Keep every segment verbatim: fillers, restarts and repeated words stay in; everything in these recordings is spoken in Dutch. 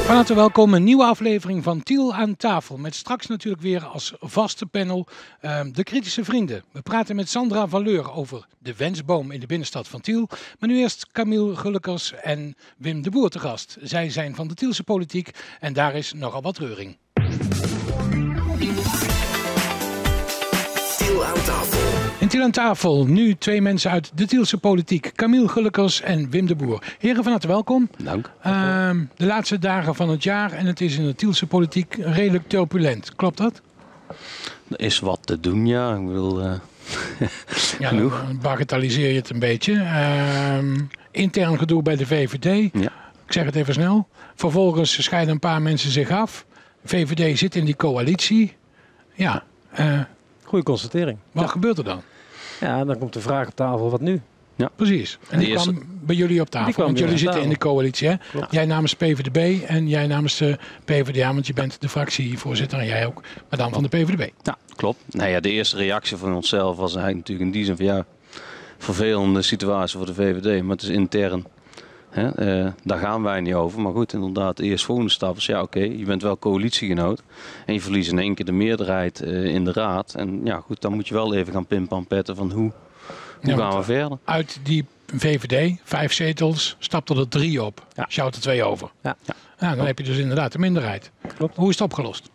Van harte welkom, een nieuwe aflevering van Tiel aan tafel. Met straks natuurlijk weer als vaste panel uh, de kritische vrienden. We praten met Sandra Valeur over de wensboom in de binnenstad van Tiel. Maar nu eerst Camille Gullekers en Wim de Boer te gast. Zij zijn van de Tielse politiek en daar is nogal wat reuring. Tiel aan tafel. In Tiel aan tafel nu twee mensen uit de Tielse politiek. Camille Gullekers en Wim de Boer. Heren, van harte welkom. Dank. Uh, de laatste dagen van het jaar en het is in de Tielse politiek redelijk turbulent. Klopt dat? Er is wat te doen, ja. Ik wil uh, ja, genoeg. Dan bagatelliseer je het een beetje. Uh, intern gedoe bij de V V D. Ja. Ik zeg het even snel. Vervolgens scheiden een paar mensen zich af. V V D zit in die coalitie. Ja. Uh, Goeie constatering. wat ja. gebeurt er dan? Ja, dan komt de vraag op tafel, wat nu? Ja. Precies. En die, die eerste... kwam bij jullie op tafel. kwam Want jullie zitten tafel. in de coalitie. Hè? Klopt. Jij namens P V D B en jij namens de P V D A. Want je bent de fractievoorzitter en jij ook. Maar dan van de P V D B. Ja, klopt. Nou ja, de eerste reactie van onszelf was eigenlijk natuurlijk in die zin van ja, vervelende situatie voor de V V D. Maar het is intern. Hè? Uh, daar gaan wij niet over. Maar goed, inderdaad, de eerste volgende stap is ja oké, okay, je bent wel coalitiegenoot. En je verliest in één keer de meerderheid uh, in de raad. En ja goed, dan moet je wel even gaan pimpampetten van hoe, hoe Ja, gaan we verder. Uit die V V D, vijf zetels, stapten er drie op. Ja. Sjouwt er twee over. Ja. Ja, dan oh. heb je dus inderdaad de minderheid. Klopt. Hoe is het opgelost?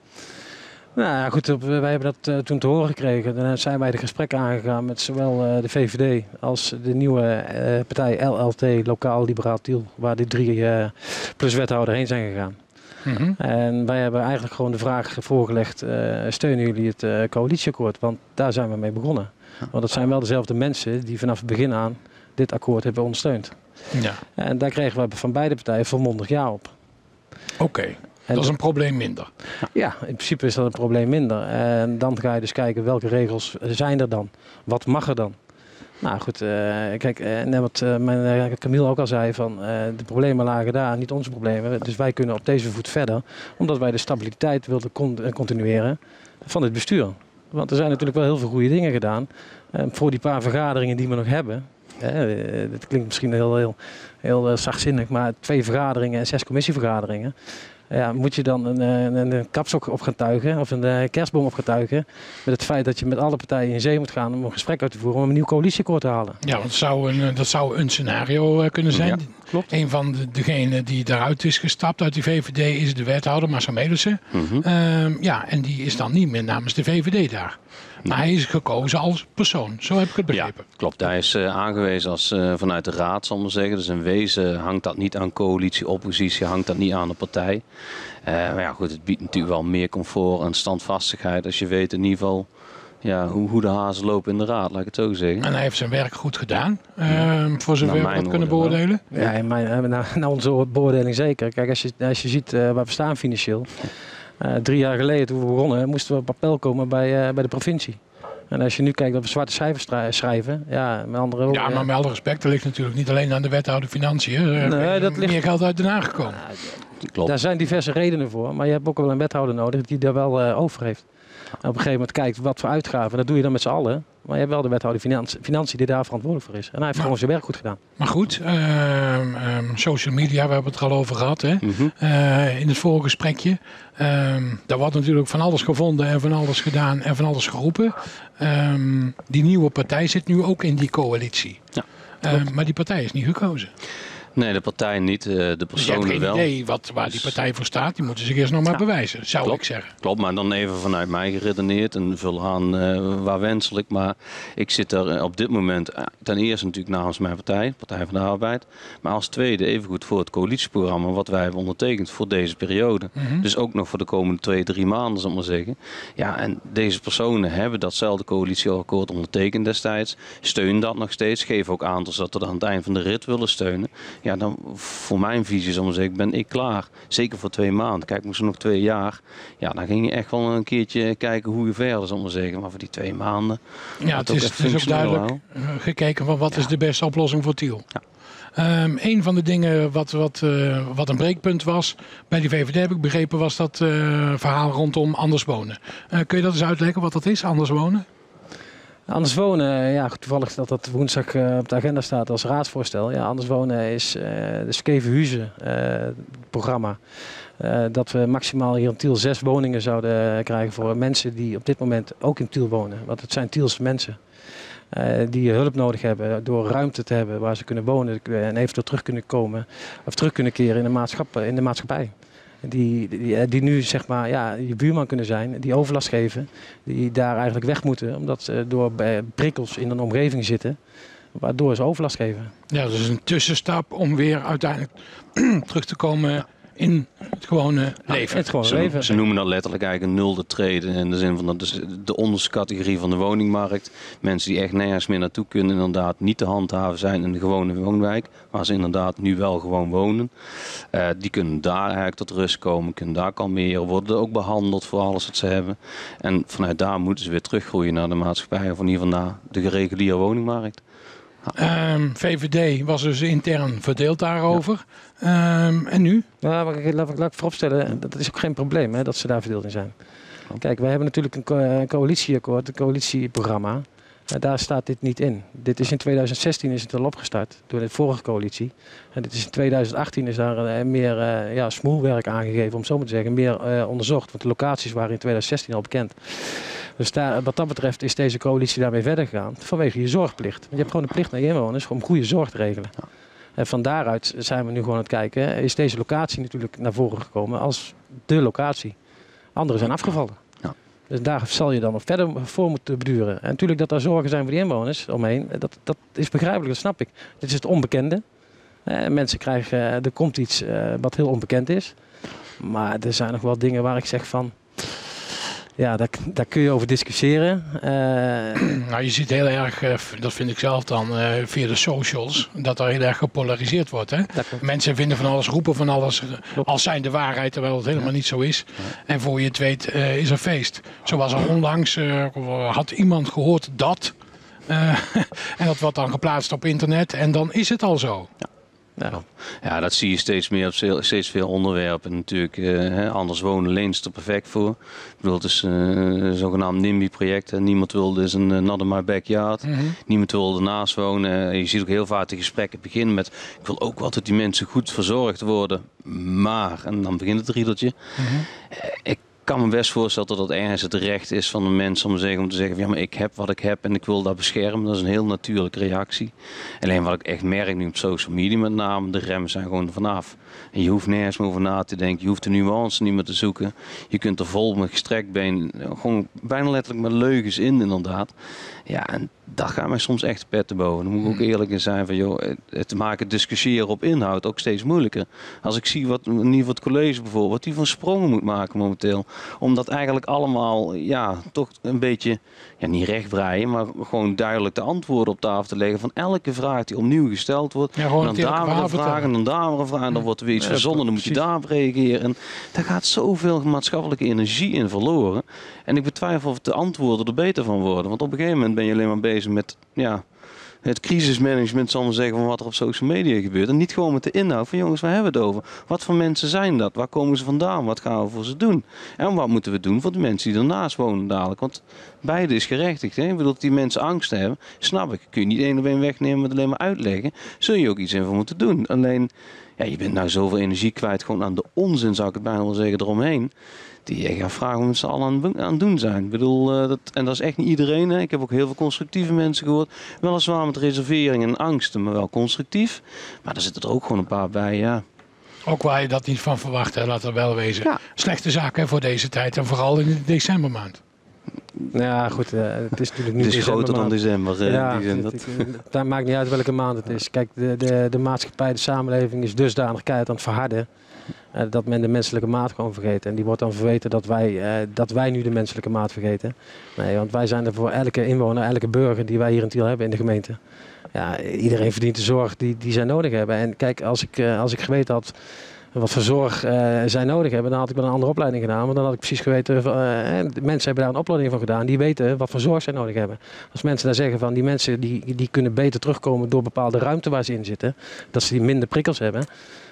Nou ja, goed, wij hebben dat uh, toen te horen gekregen. Dan zijn wij de gesprekken aangegaan met zowel uh, de V V D als de nieuwe uh, partij L L T, Lokaal Liberaal Tiel, waar die drie uh, plus wethouder heen zijn gegaan. Mm-hmm. En wij hebben eigenlijk gewoon de vraag voorgelegd, uh, steunen jullie het uh, coalitieakkoord? Want daar zijn we mee begonnen. Want het zijn wel dezelfde mensen die vanaf het begin aan dit akkoord hebben ondersteund. Ja. En daar kregen we van beide partijen volmondig ja op. Oké. Okay. Dat is een probleem minder. Ja, in principe is dat een probleem minder. En dan ga je dus kijken welke regels zijn er dan. Wat mag er dan? Nou goed, uh, kijk, uh, net wat uh, mijn, uh, Camille ook al zei, van, uh, de problemen lagen daar, niet onze problemen. Dus wij kunnen op deze voet verder, omdat wij de stabiliteit wilden con- continueren van het bestuur. Want er zijn natuurlijk wel heel veel goede dingen gedaan. Uh, voor die paar vergaderingen die we nog hebben. Uh, dit klinkt misschien heel, heel, heel uh, zachtzinnig, maar twee vergaderingen en zes commissievergaderingen. Ja, moet je dan een, een, een kapstok op gaan tuigen of een uh, kerstboom op gaan tuigen met het feit dat je met alle partijen in zee moet gaan om een gesprek uit te voeren om een nieuw coalitieakkoord te halen. Ja, want het zou een, dat zou een scenario uh, kunnen zijn. Ja, klopt. Een van de, degenen die daaruit is gestapt uit die V V D is de wethouder Marcel Melissen. Mm-hmm. Uh, ja, en die is dan niet meer namens de V V D daar. Maar hij is gekozen als persoon. Zo heb ik het begrepen. Ja, klopt. Hij is uh, aangewezen als, uh, vanuit de raad, zal ik maar zeggen. Dus in wezen hangt dat niet aan coalitie, oppositie, hangt dat niet aan de partij. Uh, maar ja, goed, het biedt natuurlijk wel meer comfort en standvastigheid als je weet in ieder geval ja, hoe, hoe de hazen lopen in de raad, laat ik het zo zeggen. En hij heeft zijn werk goed gedaan, uh, voor zover we dat kunnen beoordelen. Ja, in mijn, naar, naar onze beoordeling zeker. Kijk, als je, als je ziet uh, waar we staan financieel. Uh, drie jaar geleden toen we begonnen moesten we op appel komen bij, uh, bij de provincie. En als je nu kijkt dat we zwarte cijfers schrijven, ja, met andere woorden. Ja, maar met alle respect, dat ligt natuurlijk niet alleen aan de wethouder Financiën. Er nee, dat ligt meer geld uit Den Haag gekomen. Ja, klopt. Daar zijn diverse redenen voor, maar je hebt ook wel een wethouder nodig die daar wel uh, over heeft. En op een gegeven moment kijkt wat voor uitgaven, dat doe je dan met z'n allen. Maar je hebt wel de wethouder Financi- Financiën die daar verantwoordelijk voor is. En hij heeft maar, gewoon zijn werk goed gedaan. Maar goed, uh, um, social media, we hebben het er al over gehad hè? Mm-hmm. Uh, in het vorige gesprekje. Uh, daar wordt natuurlijk van alles gevonden en van alles gedaan en van alles geroepen. Uh, die nieuwe partij zit nu ook in die coalitie. Ja, uh, maar die partij is niet gekozen. Nee, de partij niet, de personen wel. Dus je hebt geen idee wat, waar die partij voor staat. Die moeten zich eerst nog maar ja. bewijzen, zou klopt, ik zeggen. Klopt, maar dan even vanuit mij geredeneerd en vul aan uh, waar wenselijk. Maar ik zit er op dit moment uh, ten eerste natuurlijk namens mijn partij, Partij van de Arbeid. Maar als tweede evengoed voor het coalitieprogramma wat wij hebben ondertekend voor deze periode. Mm-hmm. Dus ook nog voor de komende twee, drie maanden, zal ik maar zeggen. Ja, en deze personen hebben datzelfde coalitieakkoord ondertekend destijds. Steunen dat nog steeds. Geven ook aan dat ze dat aan het eind van de rit willen steunen. Ja, dan voor mijn visie, zal ik maar zeggen, ben ik klaar. Zeker voor twee maanden. Kijk, moest er nog twee jaar. Ja, dan ging je echt wel een keertje kijken hoe je verder, zal ik maar zeggen. Maar voor die twee maanden. Ja, het is, het is ook duidelijk uh, gekeken van wat ja. is de beste oplossing voor Tiel. Ja. Um, een van de dingen wat, wat, uh, wat een breekpunt was bij die V V D, heb ik begrepen, was dat uh, verhaal rondom anders wonen. Uh, kun je dat eens uitleggen wat dat is, anders wonen? Anders wonen, ja, toevallig dat dat woensdag uh, op de agenda staat als raadsvoorstel. Ja, anders wonen is uh, de Skevenhuizen uh, programma. Uh, dat we maximaal hier in Tiel zes woningen zouden krijgen voor mensen die op dit moment ook in Tiel wonen. Want het zijn Tielse mensen uh, die hulp nodig hebben door ruimte te hebben waar ze kunnen wonen en eventueel terug kunnen komen of terug kunnen keren in de, maatschapp, in de maatschappij. Die, die, die nu zeg maar ja, je buurman kunnen zijn, die overlast geven, die daar eigenlijk weg moeten omdat ze door prikkels in een omgeving zitten, waardoor ze overlast geven. Ja, dat is een tussenstap om weer uiteindelijk terug te komen in het gewone leven. Het gewone ze, leven. Ze noemen dat letterlijk eigenlijk een nulde trade in de zin van dat is de onderste categorie van de woningmarkt. Mensen die echt nergens meer naartoe kunnen, inderdaad niet te handhaven zijn in de gewone woonwijk, waar ze inderdaad nu wel gewoon wonen. Uh, die kunnen daar eigenlijk tot rust komen, kunnen daar kalmeren, worden ook behandeld voor alles wat ze hebben. En vanuit daar moeten ze weer teruggroeien naar de maatschappij of in ieder geval naar de reguliere woningmarkt. Um, V V D was dus intern verdeeld daarover. Ja. Um, en nu? Ja, maar ik, laat, laat ik vooropstellen, dat is ook geen probleem hè, dat ze daar verdeeld in zijn. Kijk, wij hebben natuurlijk een, co een coalitieakkoord, een coalitieprogramma. Uh, daar staat dit niet in. Dit is in tweeduizend zestien is het al opgestart door de vorige coalitie. En dit is in tweeduizend achttien is daar uh, meer uh, ja, smoelwerk aangegeven, om zo maar te zeggen, meer uh, onderzocht. Want de locaties waren in tweeduizend zestien al bekend. Dus daar, wat dat betreft is deze coalitie daarmee verder gegaan vanwege je zorgplicht. Want je hebt gewoon een plicht naar je inwoners om goede zorg te regelen. Ja. En van daaruit zijn we nu gewoon aan het kijken, is deze locatie natuurlijk naar voren gekomen als de locatie. Anderen zijn afgevallen. Ja. Dus daar zal je dan nog verder voor moeten beduren. En natuurlijk dat er zorgen zijn voor die inwoners omheen, dat, dat is begrijpelijk, dat snap ik. Dit is het onbekende. Eh, mensen krijgen, er komt iets uh, wat heel onbekend is. Maar er zijn nog wel dingen waar ik zeg van, ja, daar, daar kun je over discussiëren. Uh, nou, je ziet heel erg, uh, dat vind ik zelf dan, uh, via de socials, dat er heel erg gepolariseerd wordt. Hè? Mensen vinden van alles, roepen van alles, Klopt. als zijn de waarheid, terwijl het helemaal ja. niet zo is. Ja. En voor je het weet uh, is er feest. Zoals er onlangs uh, had iemand gehoord dat. Uh, en dat wordt dan geplaatst op internet en dan is het al zo. Ja. Ja. ja, dat zie je steeds meer op steeds veel onderwerpen. Natuurlijk, uh, anders wonen leent er perfect voor. Ik bedoel, het is uh, een zogenaamd NIMBY-project. Niemand wil dus een uh, not in my backyard. Mm-hmm. Niemand wil ernaast wonen. Uh, je ziet ook heel vaak de gesprekken beginnen met, ik wil ook wel dat die mensen goed verzorgd worden. Maar, en dan begint het riedeltje. Mm-hmm. uh, ik Ik kan me best voorstellen dat het ergens het recht is van de mensen om te zeggen, om te zeggen van, ja, maar ik heb wat ik heb en ik wil dat beschermen. Dat is een heel natuurlijke reactie. Alleen wat ik echt merk nu op social media met name, de remmen zijn gewoon er vanaf. En je hoeft nergens meer over na te denken, je hoeft de nuance niet meer te zoeken. Je kunt er vol met gestrekt been, gewoon bijna letterlijk met leugens in inderdaad. Ja, en dat gaat mij soms echt pet te boven. Dan moet ik ook eerlijk in zijn van, joh, het maken discussiëren op inhoud ook steeds moeilijker. Als ik zie wat, in ieder geval het college bijvoorbeeld, wat die van sprongen moet maken momenteel. Om dat eigenlijk allemaal, ja, toch een beetje, ja, niet rechtbreien, maar gewoon duidelijk de antwoorden op tafel te leggen van elke vraag die opnieuw gesteld wordt. Ja, en dan daar weer een vraag en dan daar weer een vraag en dan wordt er weer iets ja, verzonnen, dan moet je daarop reageren. En daar gaat zoveel maatschappelijke energie in verloren. En ik betwijfel of de antwoorden er beter van worden. Want op een gegeven moment ben je alleen maar bezig met, ja, het crisismanagement, zal maar zeggen, van wat er op social media gebeurt. En niet gewoon met de inhoud van, jongens, waar hebben we het over? Wat voor mensen zijn dat? Waar komen ze vandaan? Wat gaan we voor ze doen? En wat moeten we doen voor de mensen die ernaast wonen dadelijk? Want beide is gerechtigd. Hè? Ik bedoel, dat die mensen angst hebben, snap ik. Kun je niet één op één wegnemen met alleen maar uitleggen. Zul je ook iets in voor moeten doen. Alleen, ja, je bent nou zoveel energie kwijt gewoon aan de onzin, zou ik het bijna wel zeggen, eromheen. Die je gaat vragen wat ze al aan het doen zijn. Ik bedoel, uh, dat, en dat is echt niet iedereen. Hè. Ik heb ook heel veel constructieve mensen gehoord. Weliswaar met reserveringen en angsten, maar wel constructief. Maar er zitten er ook gewoon een paar bij, ja. Ook waar je dat niet van verwacht, hè, laat er wel wezen. Ja. Slechte zaken voor deze tijd en vooral in de decembermaand. Ja, goed, uh, het is natuurlijk nu het is groter dan december. Uh, ja, die zin, dat het maakt niet uit welke maand het is. Kijk, de, de, de maatschappij, de samenleving is dusdanig keihard aan het verharden. Uh, dat men de menselijke maat gewoon vergeet. En die wordt dan verweten dat wij, uh, dat wij nu de menselijke maat vergeten. Nee, want wij zijn er voor elke inwoner, elke burger die wij hier in Tiel hebben in de gemeente. Ja, iedereen verdient de zorg die, die zij nodig hebben. En kijk, als ik, uh, als ik geweten had wat voor zorg uh, zij nodig hebben, dan had ik wel een andere opleiding gedaan. Want dan had ik precies geweten, uh, de mensen hebben daar een opleiding van gedaan. Die weten wat voor zorg zij nodig hebben. Als mensen daar zeggen van die mensen die, die kunnen beter terugkomen door bepaalde ruimte waar ze in zitten. Dat ze die minder prikkels hebben.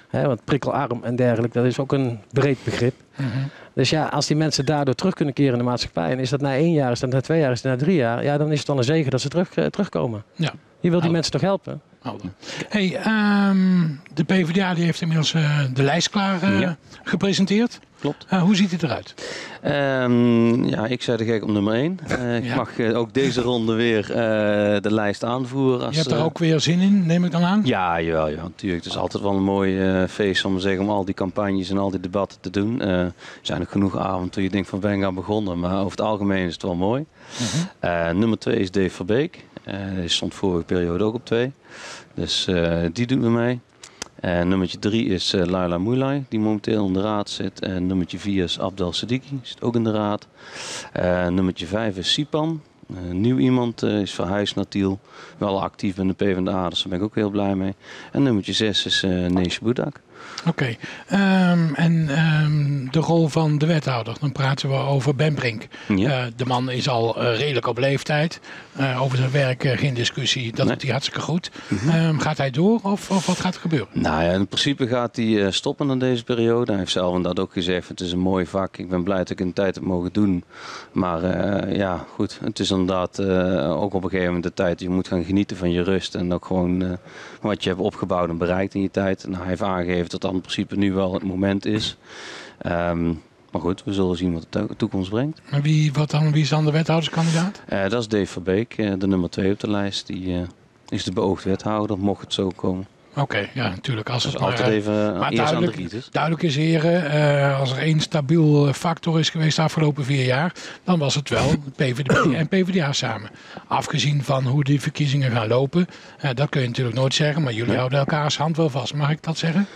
Hè, want prikkelarm en dergelijke, dat is ook een breed begrip. Mm-hmm. Dus ja, als die mensen daardoor terug kunnen keren in de maatschappij, en is dat na één jaar, is dat na twee jaar, is dat na drie jaar, ja, dan is het wel een zegen dat ze terug, uh, terugkomen. Ja. Je wil die Oh. mensen toch helpen? Hey, um, de PvdA die heeft inmiddels uh, de lijst klaar uh, ja. gepresenteerd. Klopt. Uh, hoe ziet het eruit? Um, ja, ik zei de gek op nummer één. Uh, ik ja. mag uh, ook deze ronde weer uh, de lijst aanvoeren. Als, je hebt er ook weer zin in, neem ik dan aan? Ja, jawel, ja, natuurlijk. Het is altijd wel een mooi uh, feest om, zeggen, om al die campagnes en al die debatten te doen. Uh, er zijn ook genoeg avonden toen je denkt van ben ik aan begonnen. Maar over het algemeen is het wel mooi. Uh-huh. uh, nummer twee is Dave Verbeek. Uh, die stond vorige periode ook op twee. Dus uh, die doet me mee. Uh, nummertje drie is uh, Laila Moulay, die momenteel in de raad zit. En uh, nummertje vier is Abdel Siddiqui, zit ook in de raad. Uh, nummertje vijf is Sipan. Uh, nieuw iemand, uh, is verhuisd naar Tiel. Wel actief in de PvdA, dus daar ben ik ook heel blij mee. En nummertje zes is uh, Neesje Boedak. Oké, okay. um, en um, de rol van de wethouder, dan praten we over Ben Brink. Ja. Uh, de man is al uh, redelijk op leeftijd. Uh, over zijn werk uh, geen discussie, dat nee. doet hij hartstikke goed. Mm-hmm. um, gaat hij door of, of wat gaat er gebeuren? Nou ja, in principe gaat hij uh, stoppen in deze periode. Hij heeft zelf inderdaad ook gezegd, het is een mooi vak. Ik ben blij dat ik een tijd heb mogen doen. Maar uh, ja, goed, het is inderdaad uh, ook op een gegeven moment de tijd. Je moet gaan genieten van je rust en ook gewoon uh, wat je hebt opgebouwd en bereikt in je tijd. En hij heeft aangegeven dat dat in principe nu wel het moment is. Um, maar goed, we zullen zien wat de toekomst brengt. Maar wie, wat dan, wie is dan de wethouderskandidaat? Uh, dat is Dave Verbeek, uh, de nummer twee op de lijst. Die uh, is de beoogd wethouder, mocht het zo komen. Oké, okay, ja, natuurlijk. Als dus het altijd maar, even uh, maar eerst duidelijk, aan de riet is. Duidelijk is, heren, uh, als er één stabiel factor is geweest de afgelopen vier jaar, dan was het wel P V D en PvdA samen. Afgezien van hoe die verkiezingen gaan lopen, uh, dat kun je natuurlijk nooit zeggen, maar jullie nee. houden elkaars hand wel vast. Mag ik dat zeggen?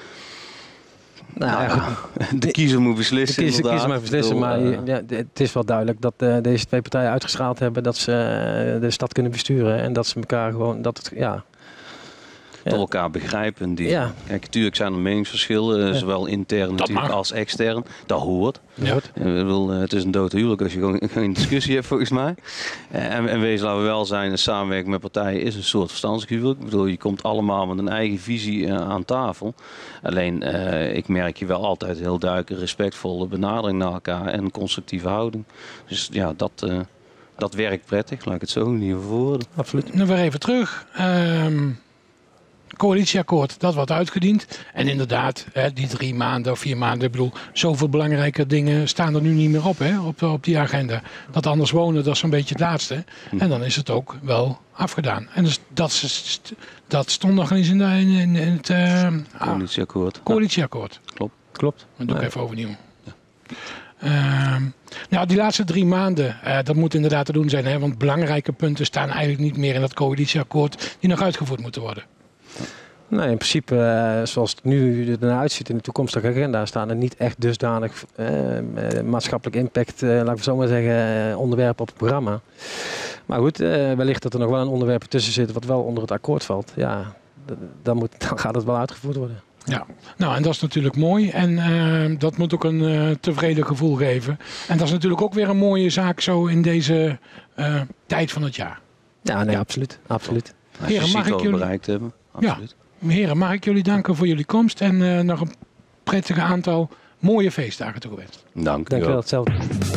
Nou, ja, de kiezer moet beslissen. De kiezer, kiezer moet beslissen, maar ja, het is wel duidelijk dat uh, deze twee partijen uitgestraald hebben dat ze uh, de stad kunnen besturen en dat ze elkaar gewoon, dat het, ja. Tot elkaar begrijpen. Die, ja. Kijk, natuurlijk zijn er meningsverschillen, ja. zowel intern natuurlijk als extern. Dat hoort. Ja. Ik bedoel, het is een dood huwelijk als je gewoon geen discussie hebt, volgens mij. En, en wees, laten we wel zijn, een samenwerking met partijen is een soort verstandshuwelijk. Ik bedoel, je komt allemaal met een eigen visie uh, aan tafel. Alleen, uh, ik merk je wel altijd heel duidelijk een respectvolle benadering naar elkaar en een constructieve houding. Dus ja, dat... Uh, dat werkt prettig, laat ik het zo in ieder geval worden. Absoluut. Nu weer even terug. Um... coalitieakkoord, dat wordt uitgediend. En inderdaad, hè, die drie maanden of vier maanden, ik bedoel, zoveel belangrijke dingen staan er nu niet meer op, hè, op, op die agenda. Dat anders wonen, dat is zo'n beetje het laatste. Hm. En dan is het ook wel afgedaan. En dus dat, dat stond nog eens in, de, in, in het uh, coalitieakkoord. Ah, coalitieakkoord. Ja. Klopt. Klopt. Dat doe ik ja. even overnieuw. Ja. Uh, nou, die laatste drie maanden, uh, dat moet inderdaad te doen zijn, hè, want belangrijke punten staan eigenlijk niet meer in dat coalitieakkoord die nog uitgevoerd moeten worden. Nee, in principe, uh, zoals het nu ernaar uitziet in de toekomstige agenda, staan er niet echt dusdanig uh, uh, maatschappelijk impact, uh, laten we zo maar zeggen, uh, onderwerpen op het programma. Maar goed, uh, wellicht dat er nog wel een onderwerp tussen zit wat wel onder het akkoord valt. Ja, dan, moet, dan gaat het wel uitgevoerd worden. Ja, nou en dat is natuurlijk mooi en uh, dat moet ook een uh, tevreden gevoel geven. En dat is natuurlijk ook weer een mooie zaak zo in deze uh, tijd van het jaar. Ja, nee, absoluut. absoluut. Heren, mag ik jullie bereikt hebben. Absoluut. Ja, heren, mag ik jullie danken voor jullie komst en uh, nog een prettige aantal mooie feestdagen toegewenst. Dank, Dank u wel. Hetzelfde.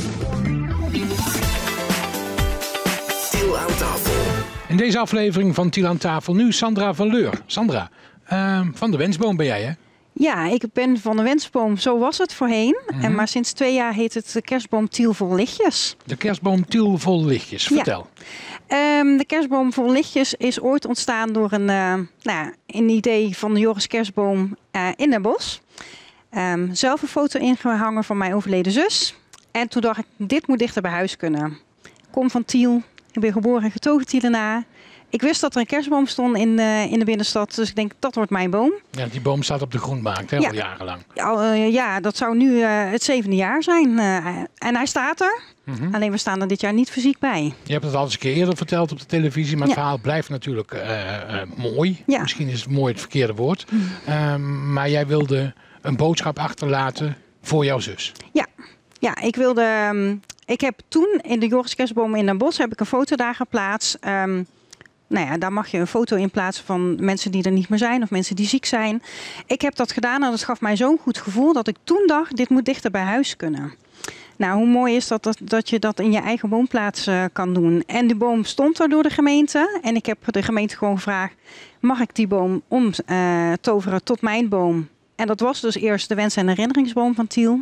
Tiel aan tafel. In deze aflevering van Tiel aan tafel nu Sandra van Leur. Sandra, uh, van de Wensboom ben jij, hè? Ja, ik ben van de Wensboom. Zo was het voorheen. Mm-hmm. En maar sinds twee jaar heet het de kerstboom Tiel vol lichtjes. De kerstboom Tiel vol lichtjes. Vertel. Ja. Um, de kerstboom vol lichtjes is ooit ontstaan door een, uh, nou, een idee van de Joris Kerstboom uh, in Den Bosch. Um, zelf een foto ingehangen van mijn overleden zus. En toen dacht ik, dit moet dichter bij huis kunnen. Ik kom van Tiel. Ik ben geboren en getogen Tielenaar. Ik wist dat er een kerstboom stond in, uh, in de binnenstad, dus ik denk, dat wordt mijn boom. Ja, die boom staat op de Groenmarkt, hè, ja. al jarenlang. Al, uh, ja, dat zou nu uh, het zevende jaar zijn. Uh, en hij staat er, mm-hmm. alleen we staan er dit jaar niet fysiek bij. Je hebt het al eens een keer eerder verteld op de televisie, maar het ja. verhaal blijft natuurlijk uh, uh, mooi. Ja. Misschien is het mooi het verkeerde woord. Mm. Uh, maar jij wilde een boodschap achterlaten voor jouw zus. Ja, ja ik wilde... Um, ik heb toen in de Joris Kerstboom in Den Bosch heb ik een foto daar geplaatst... Um, nou ja, daar mag je een foto in plaatsen van mensen die er niet meer zijn of mensen die ziek zijn. Ik heb dat gedaan en dat gaf mij zo'n goed gevoel dat ik toen dacht, dit moet dichter bij huis kunnen. Nou, hoe mooi is dat, dat, dat je dat in je eigen woonplaats uh, kan doen. En die boom stond er door de gemeente. En ik heb de gemeente gewoon gevraagd, mag ik die boom omtoveren uh, tot mijn boom? En dat was dus eerst de wens- en herinneringsboom van Tiel.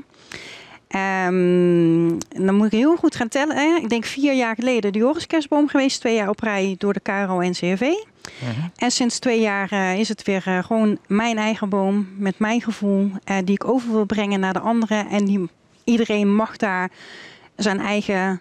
Um, dan moet ik heel goed gaan tellen. Hè. Ik denk vier jaar geleden de Joriskerstboom geweest. Twee jaar op rij door de K R O en C R V. Uh-huh. En sinds twee jaar uh, is het weer uh, gewoon mijn eigen boom. Met mijn gevoel. Uh, die ik over wil brengen naar de anderen. En die, iedereen mag daar zijn eigen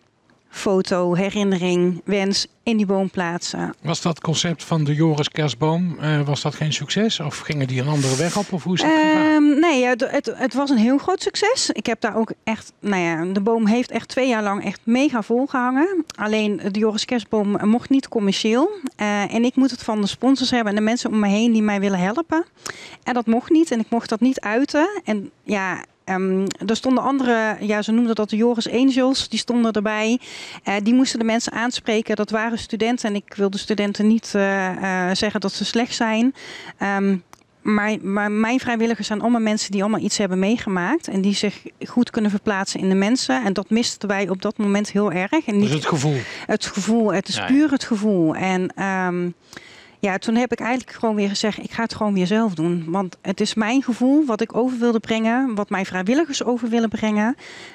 foto, herinnering, wens in die boom plaatsen. Was dat concept van de Joris Kerstboom, uh, was dat geen succes? Of gingen die een andere weg op? Of hoe is dat gegaan? Um, nee, het, het, het was een heel groot succes. Ik heb daar ook echt, nou ja, de boom heeft echt twee jaar lang echt mega vol gehangen. Alleen de Joris Kerstboom mocht niet commercieel. Uh, en ik moet het van de sponsors hebben en de mensen om me heen die mij willen helpen. En dat mocht niet en ik mocht dat niet uiten. En ja... Um, er stonden andere, ja, ze noemden dat de Joris Angels, die stonden erbij. Uh, die moesten de mensen aanspreken. Dat waren studenten en ik wil de studenten niet uh, uh, zeggen dat ze slecht zijn. Um, maar, maar mijn vrijwilligers zijn allemaal mensen die allemaal iets hebben meegemaakt. En die zich goed kunnen verplaatsen in de mensen. En dat misten wij op dat moment heel erg. En niet dus het gevoel? Het gevoel, het is ja, puur het gevoel. En... Um, Ja, toen heb ik eigenlijk gewoon weer gezegd, ik ga het gewoon weer zelf doen. Want het is mijn gevoel wat ik over wilde brengen, wat mijn vrijwilligers over willen brengen.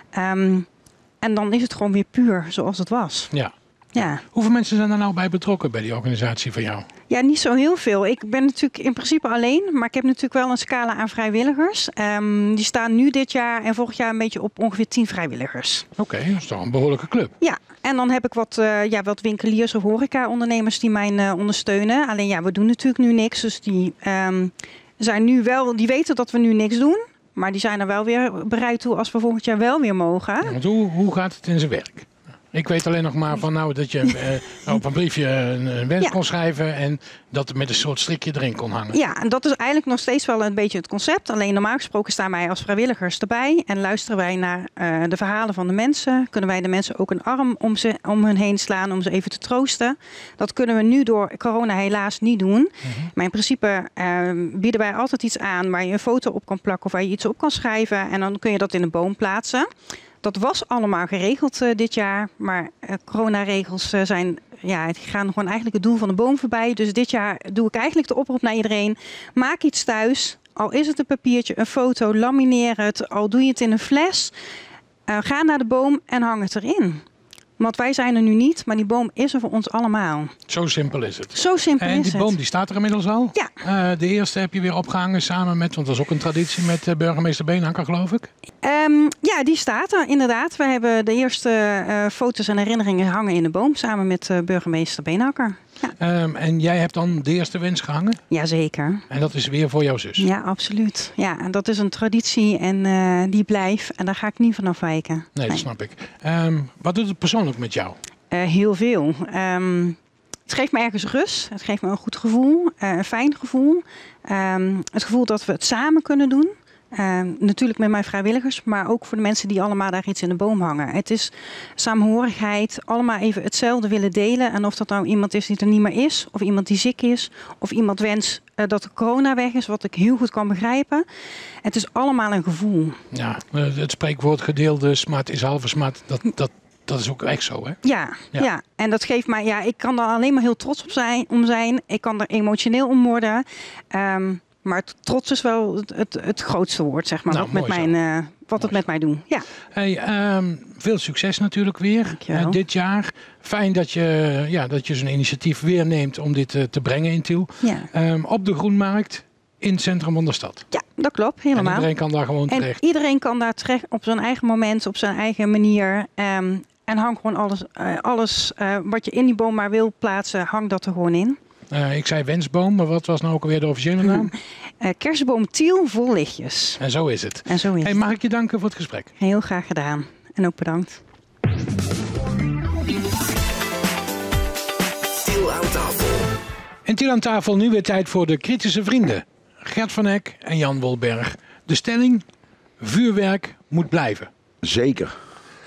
Um, en dan is het gewoon weer puur zoals het was. Ja. Ja. Hoeveel mensen zijn er nou bij betrokken bij die organisatie van jou? Ja, niet zo heel veel. Ik ben natuurlijk in principe alleen, maar ik heb natuurlijk wel een scala aan vrijwilligers. Um, die staan nu dit jaar en vorig jaar een beetje op ongeveer tien vrijwilligers. Oké, okay, dat is toch een behoorlijke club. Ja, en dan heb ik wat, uh, ja, wat winkeliers of horeca-ondernemers die mij uh, ondersteunen. Alleen ja, we doen natuurlijk nu niks, dus die um, zijn nu wel, die weten dat we nu niks doen. Maar die zijn er wel weer bereid toe als we volgend jaar wel weer mogen. Ja, want hoe, hoe gaat het in zijn werk? Ik weet alleen nog maar van nou dat je uh, op een briefje een, een wens ja. kon schrijven en dat het met een soort strikje erin kon hangen. Ja, en dat is eigenlijk nog steeds wel een beetje het concept. Alleen normaal gesproken staan wij als vrijwilligers erbij en luisteren wij naar uh, de verhalen van de mensen. Kunnen wij de mensen ook een arm om, ze, om hun heen slaan om ze even te troosten. Dat kunnen we nu door corona helaas niet doen. Mm-hmm. Maar in principe uh, bieden wij altijd iets aan waar je een foto op kan plakken of waar je iets op kan schrijven. En dan kun je dat in een boom plaatsen. Dat was allemaal geregeld uh, dit jaar, maar uh, coronaregels uh, zijn, ja, die gaan gewoon eigenlijk het doel van de boom voorbij. Dus dit jaar doe ik eigenlijk de oproep naar iedereen. Maak iets thuis, al is het een papiertje, een foto, lamineer het, al doe je het in een fles. Uh, ga naar de boom en hang het erin. Want wij zijn er nu niet, maar die boom is er voor ons allemaal. Zo simpel is het. Zo simpel en is die het. boom die staat er inmiddels al? Ja. Uh, de eerste heb je weer opgehangen samen met, want dat is ook een traditie met uh, burgemeester Beenhakker, geloof ik. Um, ja, die staat er inderdaad. We hebben de eerste uh, foto's en herinneringen hangen in de boom samen met uh, burgemeester Beenhakker. Ja. Um, en jij hebt dan de eerste wens gehangen? Jazeker. En dat is weer voor jouw zus? Ja, absoluut. Ja, en dat is een traditie en uh, die blijft. En daar ga ik niet van afwijken. Nee, dat nee. snap ik. Um, wat doet het persoonlijk met jou? Uh, heel veel. Um, het geeft me ergens rust. Het geeft me een goed gevoel. Uh, een fijn gevoel. Um, het gevoel dat we het samen kunnen doen. Uh, natuurlijk met mijn vrijwilligers, maar ook voor de mensen die allemaal daar iets in de boom hangen. Het is samenhorigheid, allemaal even hetzelfde willen delen. En of dat nou iemand is die er niet meer is, of iemand die ziek is, of iemand wenst uh, dat de corona weg is, wat ik heel goed kan begrijpen. Het is allemaal een gevoel. Ja, het spreekwoord gedeelde smaad is halve smaad, dat... dat... Dat is ook echt zo, hè? Ja, ja, ja. En dat geeft mij... Ja, ik kan daar alleen maar heel trots op zijn, om zijn. Ik kan er emotioneel om worden. Um, maar trots is wel het, het, het grootste woord, zeg maar. Nou, wat met mijn, uh, wat het met mij doet. Ja. Hey, um, veel succes natuurlijk weer uh, dit jaar. Fijn dat je, ja, dat je zo'n initiatief weer neemt om dit uh, te brengen in Tiel. Ja. Um, op de Groenmarkt in het centrum van de stad. Ja, dat klopt. Helemaal. En iedereen kan daar gewoon terecht. En iedereen kan daar terecht op zijn eigen moment, op zijn eigen manier. Um, En hang gewoon alles, uh, alles uh, wat je in die boom maar wil plaatsen, hang dat er gewoon in. Uh, ik zei wensboom, maar wat was nou ook alweer de officiële naam? Uh, kerstboom Tiel vol lichtjes. En zo is het. En zo is hey, het. mag ik je danken voor het gesprek? Heel graag gedaan. En ook bedankt. Tiel aan tafel. En Tiel aan tafel, nu weer tijd voor de kritische vrienden. Gert van Eck en Jan Wolberg. De stelling, vuurwerk moet blijven. Zeker.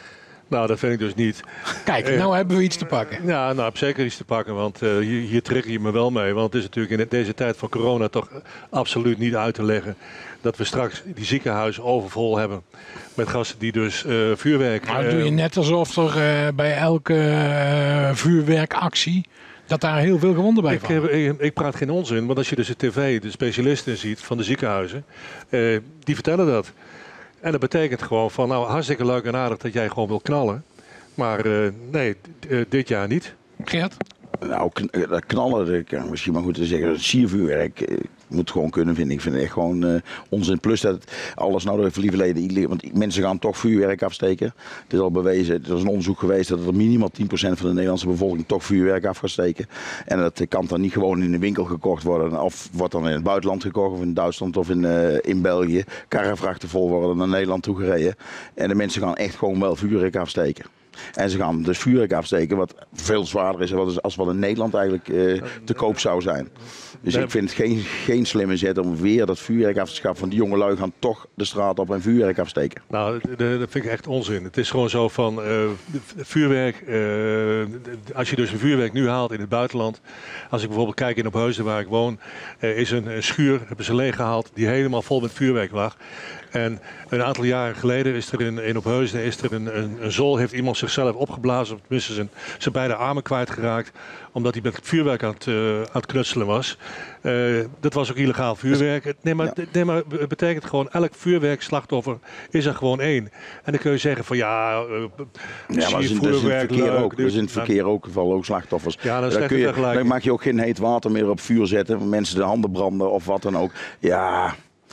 Nou, dat vind ik dus niet. Kijk, Uh, nou hebben we iets te pakken. Ja, nou, zeker iets te pakken, want uh, hier, hier trigger je me wel mee. Want het is natuurlijk in deze tijd van corona toch absoluut niet uit te leggen dat we straks die ziekenhuizen overvol hebben met gasten die dus uh, vuurwerk... Maar uh, doe je net alsof er uh, bij elke uh, vuurwerkactie dat daar heel veel gewonden bij ik, vallen. ik, ik praat geen onzin, want als je dus de tv, de specialisten ziet van de ziekenhuizen, uh, die vertellen dat. En dat betekent gewoon van, nou, hartstikke leuk en aardig dat jij gewoon wil knallen. Maar uh, nee, d- uh, dit jaar niet. Gert? Nou, kn- dat knallen, dat kan misschien maar goed te zeggen, dat siervuurwerk eh, moet gewoon kunnen, vind ik. Ik vind het echt gewoon uh, onzin. Plus dat alles nou door lieverleden, want mensen gaan toch vuurwerk afsteken. Het is al bewezen, er is een onderzoek geweest dat er minimaal tien procent van de Nederlandse bevolking toch vuurwerk af gaat steken. En dat kan dan niet gewoon in de winkel gekocht worden, of wordt dan in het buitenland gekocht, of in Duitsland of in, uh, in België. Karrevrachten vol worden naar Nederland toe gereden. En de mensen gaan echt gewoon wel vuurwerk afsteken. En ze gaan dus vuurwerk afsteken, wat veel zwaarder is dan als wat in Nederland eigenlijk uh, te koop zou zijn. Dus ik vind het geen, geen slimme zet om weer dat vuurwerk af te schaffen. Want die jonge lui gaan toch de straat op en vuurwerk afsteken. Nou, dat vind ik echt onzin. Het is gewoon zo van uh, vuurwerk. Uh, als je dus een vuurwerk nu haalt in het buitenland. Als ik bijvoorbeeld kijk in Opheusden waar ik woon. Uh, is een, een schuur, hebben ze leeggehaald, die helemaal vol met vuurwerk lag. En een aantal jaren geleden is er in, in Opheusden is er een, een, een zool, heeft iemand zichzelf opgeblazen, of tenminste zijn, zijn beide armen kwijtgeraakt, omdat hij met vuurwerk aan het, uh, aan het knutselen was. Uh, dat was ook illegaal vuurwerk. Nee maar, ja. nee, maar het betekent gewoon, elk vuurwerkslachtoffer is er gewoon één. En dan kun je zeggen van ja, uh, ja maar zie dat is in het verkeer leuk, ook. dus, Dus in het verkeer ook, vallen ook slachtoffers. Ja, dat is dan, kun je, dan dan mag je ook geen heet water meer op vuur zetten, mensen de handen branden of wat dan ook. Ja...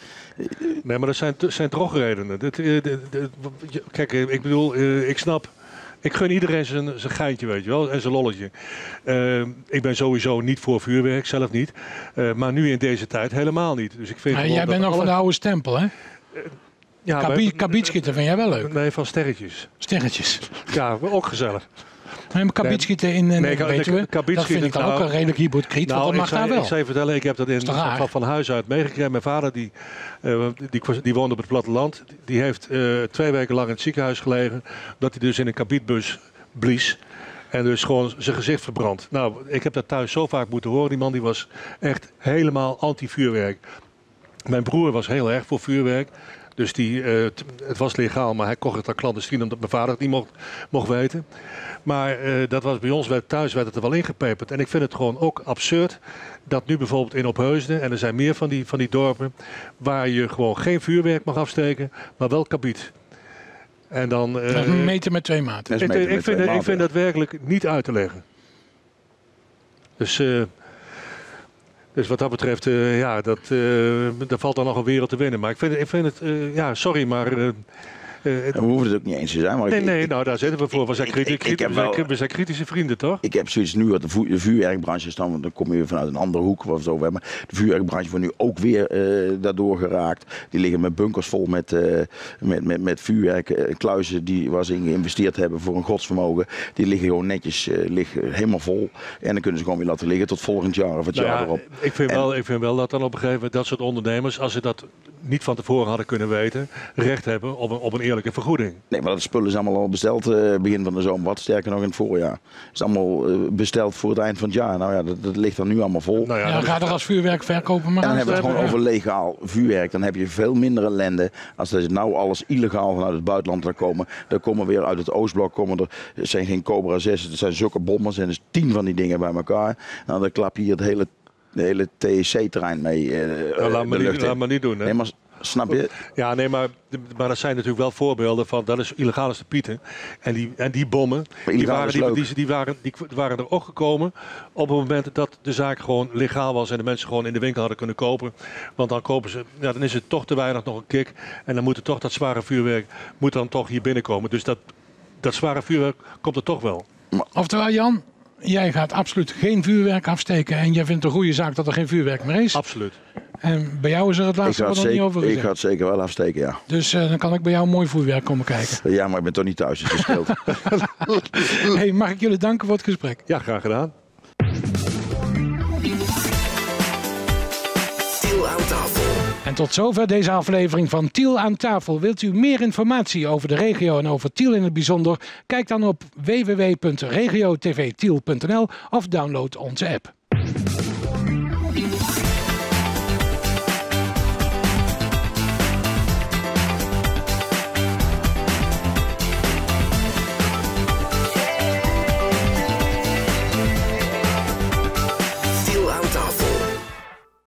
Nee, maar dat zijn, zijn drogredenen. Dat, uh, de, de, kijk, ik bedoel, uh, ik snap... Ik gun iedereen zijn, zijn geintje, weet je wel, en zijn lolletje. Uh, ik ben sowieso niet voor vuurwerk, zelf niet. Uh, maar nu in deze tijd helemaal niet. Dus ik vind maar jij bent nog alle... van de oude stempel, hè? Uh, ja, Kabi- kabietschieten vind jij wel leuk? Nee, van sterretjes. Sterretjes. Ja, ook gezellig. Nee, maar kabietschieten in uh, nee, weet je, dat vind ik dan nou, ook een redelijk hypocriet, nou, want dat mag zei, daar wel. Ik zou je vertellen, ik heb dat in, van, van huis uit meegekregen. Mijn vader, die, uh, die, die woonde op het platteland, die heeft uh, twee weken lang in het ziekenhuis gelegen, dat hij dus in een kabietbus blies. En dus gewoon zijn gezicht verbrandt. Nou, ik heb dat thuis zo vaak moeten horen. Die man die was echt helemaal anti-vuurwerk. Mijn broer was heel erg voor vuurwerk. Dus die, uh, t- het was legaal, maar hij kocht het aan clandestien omdat mijn vader het niet mocht, mocht weten. Maar uh, dat was bij ons, werd, thuis werd het er wel ingepeperd. En ik vind het gewoon ook absurd dat nu bijvoorbeeld in Opheusden, en er zijn meer van die, van die dorpen, waar je gewoon geen vuurwerk mag afsteken, maar wel kabiet. En dan, uh, dat is een meter met twee maten. Ik, ik, ik, vind, ik vind dat werkelijk niet uit te leggen. Dus... Uh, Dus wat dat betreft, uh, ja, dat, uh, daar valt dan nog een wereld te winnen. Maar ik vind, ik vind het, uh, ja, sorry, maar... Uh, uh, we hoeven het ook niet eens te zijn. Maar nee, ik, nee, ik, nou daar zitten we voor. We zijn, kriti- ik, ik, ik we, zijn, wel, we zijn kritische vrienden, toch? Ik heb zoiets nu, wat de, vu- de vuurwerkbranche is dan, dan kom je vanuit een andere hoek of zo. Maar de vuurwerkbranche wordt nu ook weer uh, daardoor geraakt. Die liggen met bunkers vol met, uh, met, met, met vuurwerk. Uh, kluizen die, waar ze in geïnvesteerd hebben voor een godsvermogen. Die liggen gewoon netjes uh, liggen helemaal vol. En dan kunnen ze gewoon weer laten liggen tot volgend jaar of het nou jaar ja, erop. Ik vind, en, wel, ik vind wel dat dan op een gegeven moment dat soort ondernemers, als ze dat niet van tevoren hadden kunnen weten, recht hebben op een, op een eerlijke vergoeding. Nee, maar dat spullen is allemaal al besteld uh, begin van de zomer. Wat sterker nog in het voorjaar. Het is allemaal uh, besteld voor het eind van het jaar. Nou ja, dat, dat ligt er nu allemaal vol. Nou ja, ja, ga er als vuurwerk verkopen maar. En dan hebben we het gewoon ja. over legaal vuurwerk. Dan heb je veel minder ellende als dat nou alles illegaal vanuit het buitenland gaat komen. Dan komen weer uit het Oostblok. Komen er, het zijn geen Cobra zes, het zijn zulke bommen. Er zijn dus tien van die dingen bij elkaar. Nou, dan klap je hier het hele, de hele T E C-terrein mee uh, nou, laat, me niet, laat me niet doen, hè? Nee, maar snap je? Ja, nee, maar, maar dat zijn natuurlijk wel voorbeelden van, dat is illegaal als de pieten. En die, en die bommen, die waren, die, die, die, waren, die waren er ook gekomen op het moment dat de zaak gewoon legaal was en de mensen gewoon in de winkel hadden kunnen kopen. Want dan kopen ze, ja, dan is het toch te weinig nog een kick. En dan moet er toch dat zware vuurwerk, moet dan toch hier binnenkomen. Dus dat, dat zware vuurwerk komt er toch wel. Oftewel Jan, jij gaat absoluut geen vuurwerk afsteken en jij vindt het een goede zaak dat er geen vuurwerk meer is. Absoluut. En bij jou is er het laatste wat nog niet over gezegd. Ik ga het zeker wel afsteken, ja. Dus uh, dan kan ik bij jou mooi vuurwerk komen kijken. Ja, maar ik ben toch niet thuis, dus het scheelt. Hey, mag ik jullie danken voor het gesprek? Ja, graag gedaan. Til aan tafel. En tot zover deze aflevering van Tiel aan tafel. Wilt u meer informatie over de regio en over Tiel in het bijzonder? Kijk dan op w w w punt regio t v tiel punt n l of download onze app.